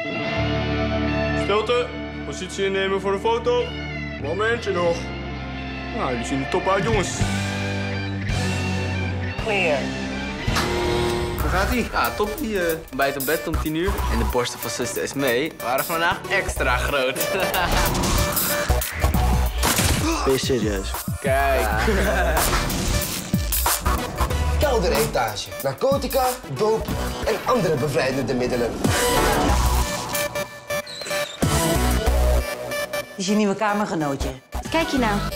Stilte, positie innemen voor de foto. Momentje nog. Nou, jullie zien er top uit, jongens. Clear. Hoe gaat ie? Ja, top. Die bijt op bed om 10 uur. En de borsten van zuster Esmee waren vandaag extra groot. Ben je serieus? Kijk. Kelderetage. Narcotica, doop en andere bevrijdende middelen. Is je nieuwe kamergenootje? Wat kijk je nou?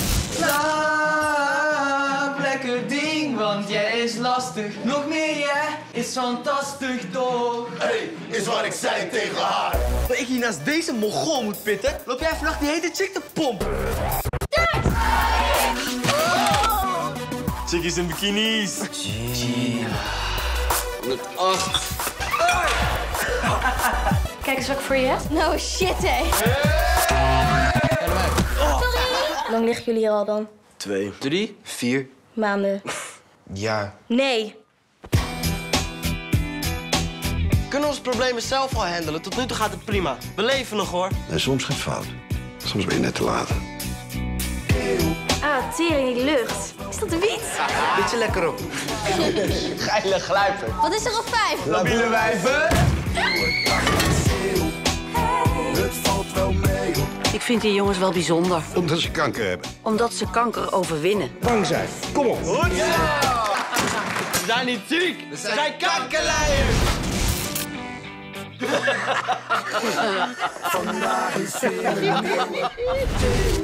Slaap, lekker ding, want jij is lastig. Nog meer, jij is fantastisch, toch? Hey, is wat ik zei tegen haar. Dat ik hier naast deze mongool moet pitten, loop jij vannacht die hete chick te pompen. Chickies in bikinis. 108. Kijk eens wat ik voor je heb. No shit, hé. Hoe lang liggen jullie hier al dan? 2, 3, 4. Maanden. Ja. Nee. Kunnen we onze problemen zelf al handelen? Tot nu toe gaat het prima. We leven nog, hoor. En soms gaat het fout. Soms ben je net te laat. Ah, tering, die lucht. Is dat wiet? Beetje lekker op. Geile gluiper. Wat is er op 5? Labiele wijven. Ik vind die jongens wel bijzonder. Omdat ze kanker hebben. Omdat ze kanker overwinnen. Bang zijn. Kom op. We zijn niet ziek. We zijn kankerleiers. Vandaag is weer een